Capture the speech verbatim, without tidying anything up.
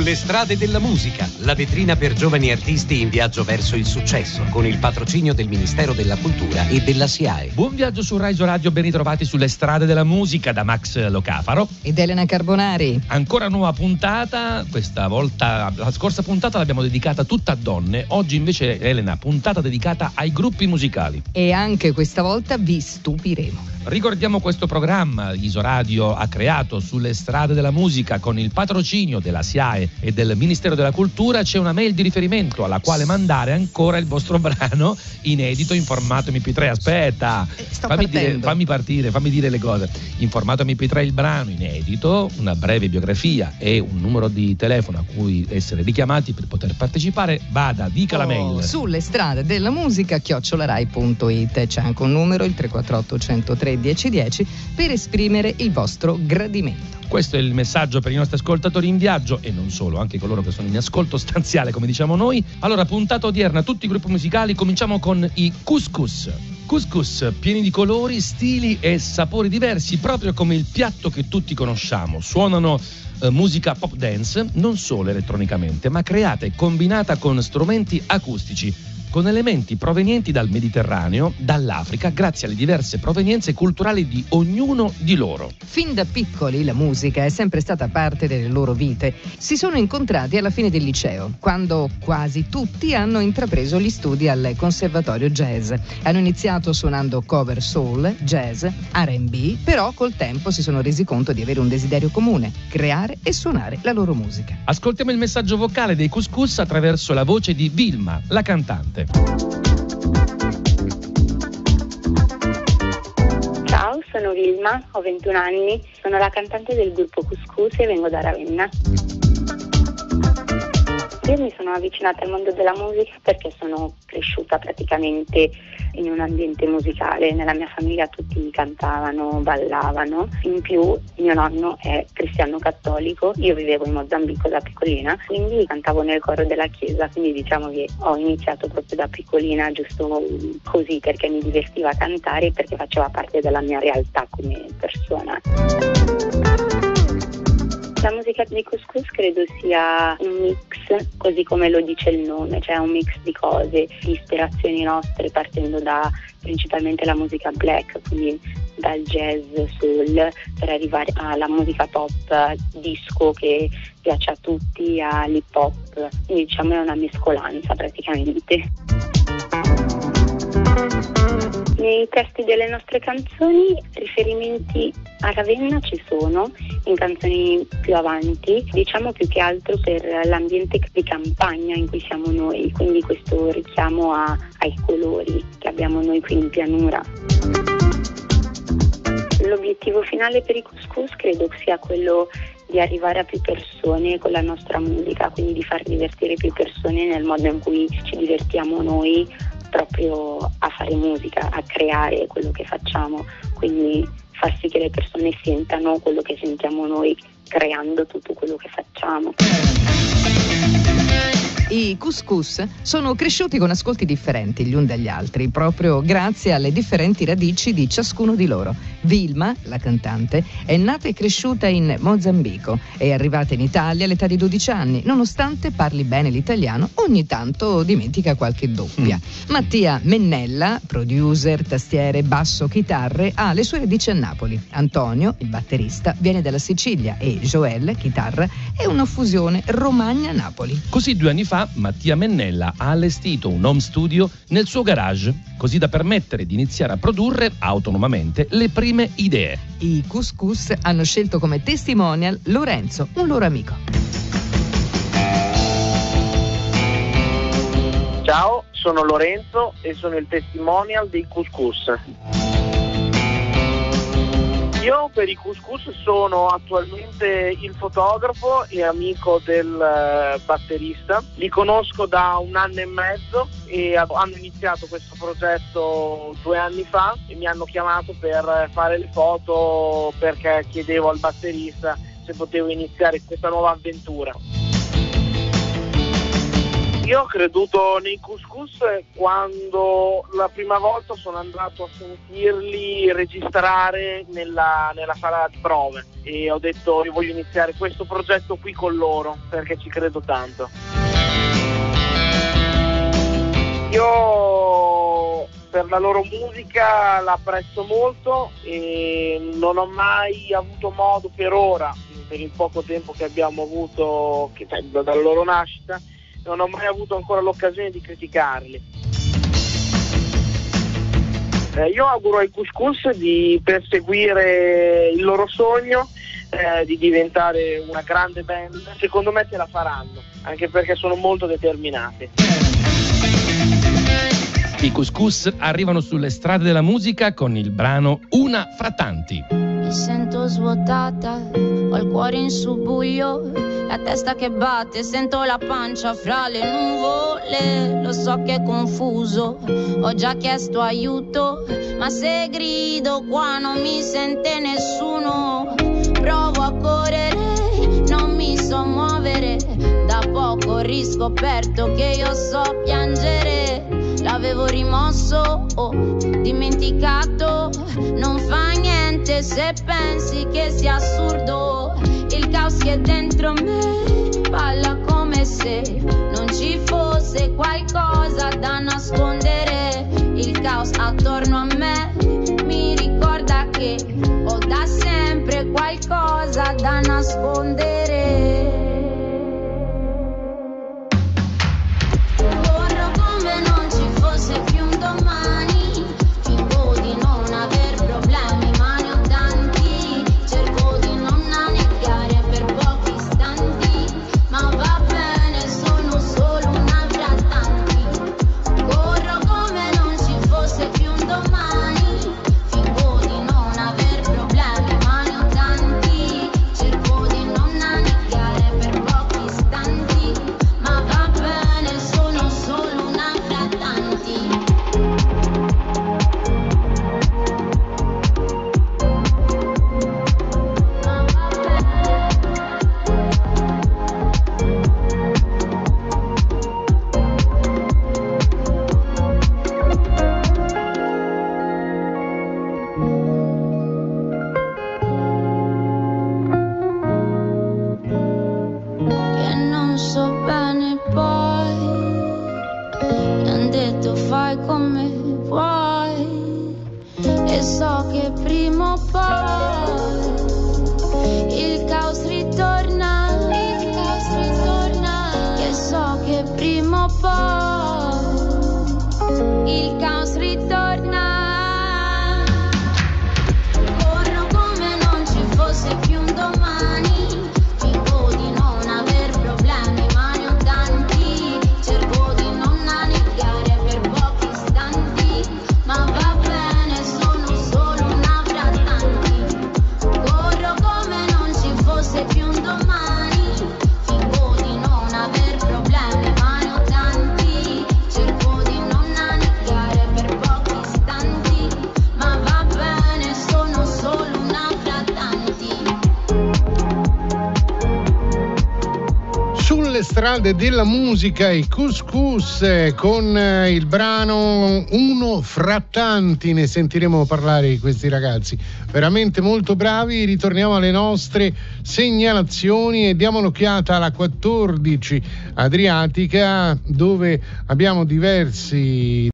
Sulle strade della musica, la vetrina per giovani artisti in viaggio verso il successo, con il patrocinio del Ministero della Cultura e della SIAE. Buon viaggio su Rai Radio, ben ritrovati sulle strade della musica da Max Locafaro ed Elena Carbonari. Ancora nuova puntata, questa volta, la scorsa puntata l'abbiamo dedicata tutta a donne, oggi invece Elena, puntata dedicata ai gruppi musicali. E anche questa volta vi stupiremo. Ricordiamo questo programma, Isoradio ha creato Sulle strade della musica con il patrocinio della SIAE e del Ministero della Cultura. C'è una mail di riferimento alla quale mandare ancora il vostro brano inedito in formato emme pi tre. Aspetta, eh, sto fammi, partendo. dire, fammi partire, fammi dire le cose. In formato emme pi tre il brano inedito, una breve biografia e un numero di telefono a cui essere richiamati per poter partecipare. Vada, dica oh, la mail. Sulle strade della musica chiocciolarai punto it. C'è anche un numero, il tre quattro otto uno zero tre uno zero uno zero, per esprimere il vostro gradimento. Questo è il messaggio per i nostri ascoltatori in viaggio e non solo, anche coloro che sono in ascolto stanziale, come diciamo noi. Allora, puntata odierna, tutti i gruppi musicali, cominciamo con i Couscous. Couscous, pieni di colori, stili e sapori diversi, proprio come il piatto che tutti conosciamo. Suonano eh, musica pop dance, non solo elettronicamente, ma creata e combinata con strumenti acustici, con elementi provenienti dal Mediterraneo, dall'Africa, grazie alle diverse provenienze culturali di ognuno di loro. Fin da piccoli la musica è sempre stata parte delle loro vite. Si sono incontrati alla fine del liceo, quando quasi tutti hanno intrapreso gli studi al Conservatorio Jazz. Hanno iniziato suonando cover soul, jazz, erre and bi, però col tempo si sono resi conto di avere un desiderio comune: creare e suonare la loro musica. Ascoltiamo il messaggio vocale dei Couscous attraverso la voce di Vilma, la cantante. Ciao, sono Vilma, ho ventuno anni, sono la cantante del gruppo Couscous e vengo da Ravenna. Io mi sono avvicinata al mondo della musica perché sono cresciuta praticamente in un ambiente musicale. Nella mia famiglia tutti cantavano, ballavano. In più mio nonno è cristiano cattolico, io vivevo in Mozambico da piccolina, quindi cantavo nel coro della chiesa, quindi diciamo che ho iniziato proprio da piccolina, giusto così, perché mi divertiva a cantare e perché faceva parte della mia realtà come persona. La musica di Couscous credo sia un mix, così come lo dice il nome, cioè un mix di cose, di ispirazioni nostre, partendo da principalmente la musica black, quindi dal jazz, soul, per arrivare alla musica pop, disco che piace a tutti, all'hip hop, quindi diciamo è una mescolanza praticamente. Nei testi delle nostre canzoni riferimenti a Ravenna ci sono, in canzoni più avanti, diciamo più che altro per l'ambiente di campagna in cui siamo noi, quindi questo richiamo a, ai colori che abbiamo noi qui in pianura. L'obiettivo finale per i Couscous credo sia quello di arrivare a più persone con la nostra musica, quindi di far divertire più persone nel modo in cui ci divertiamo noi proprio a fare musica, a creare quello che facciamo, quindi far sì che le persone sentano quello che sentiamo noi creando tutto quello che facciamo. I Couscous sono cresciuti con ascolti differenti gli uni dagli altri, proprio grazie alle differenti radici di ciascuno di loro. Vilma, la cantante, è nata e cresciuta in Mozambico, è arrivata in Italia all'età di dodici anni, nonostante parli bene l'italiano, ogni tanto dimentica qualche doppia. Mm. Mattia Mennella, producer, tastiere, basso, chitarre, ha le sue radici a Napoli. Antonio, il batterista, viene dalla Sicilia e Joel, chitarra, è una fusione Romagna-Napoli. Così due anni fa Mattia Mennella ha allestito un home studio nel suo garage, così da permettere di iniziare a produrre autonomamente le prime idee. I Couscous hanno scelto come testimonial Lorenzo, un loro amico. Ciao, sono Lorenzo e sono il testimonial dei Couscous. Io per i Couscous sono attualmente il fotografo e amico del batterista. Li conosco da un anno e mezzo e hanno iniziato questo progetto due anni fa e mi hanno chiamato per fare le foto perché chiedevo al batterista se potevo iniziare questa nuova avventura. Io ho creduto nei Couscous quando la prima volta sono andato a sentirli registrare nella, nella sala di prove e ho detto io voglio iniziare questo progetto qui con loro perché ci credo tanto. Io per la loro musica la apprezzo molto e non ho mai avuto modo per ora, per il poco tempo che abbiamo avuto che, cioè, dalla loro nascita, non ho mai avuto ancora l'occasione di criticarli. Eh, io auguro ai Couscous di perseguire il loro sogno, eh, di diventare una grande band. Secondo me ce la faranno, anche perché sono molto determinati. I Couscous arrivano sulle strade della musica con il brano Una fra tanti. Mi sento svuotata, ho il cuore in subbuglio, la testa che batte, sento la pancia fra le nuvole. Lo so che è confuso, ho già chiesto aiuto, ma se grido qua non mi sente nessuno. Provo a correre, non mi so muovere, da poco ho riscoperto che io so piangere. L'avevo rimosso, ho dimenticato, non fa niente se pensi che sia assurdo. Il caos che è dentro me balla come se non ci fosse qualcosa da nascondere. Il caos attorno a me mi ricorda che ho da sempre qualcosa da nascondere. Se più un domani, fingo di non aver problemi, ma ne ho tanti. Cerco di non annecchiare per pochi istanti, ma va bene, sono solo una fra tanti. Corro come non ci fosse più un domani, fingo di non aver problemi, ma ne ho tanti. Cerco di non annecchiare per pochi istanti, ma va bene, sono solo una fra tanti. Che non so bene poi, mi han detto fai come vuoi, e so che prima o poi il caos ritorna, il caos ritorna, che so che prima o poi il caos ritorna. Corro come non ci fosse più un domani, fingo di non aver problemi, ma ne ho tanti. Cerco di non annegare per pochi istanti, ma va bene, sono solo una fra tanti. Corro come non ci fosse più un domani, fingo di non aver problemi, ma ne ho tanti. Cerco di non annegare per pochi istanti, ma va bene, sono solo una fra tanti. Sulle strade della musica i Couscous eh, con eh, il brano Uno fra tanti. Ne sentiremo parlare di questi ragazzi veramente molto bravi. Ritorniamo alle nostre segnalazioni e diamo un'occhiata alla quattordici Adriatica, dove abbiamo diversi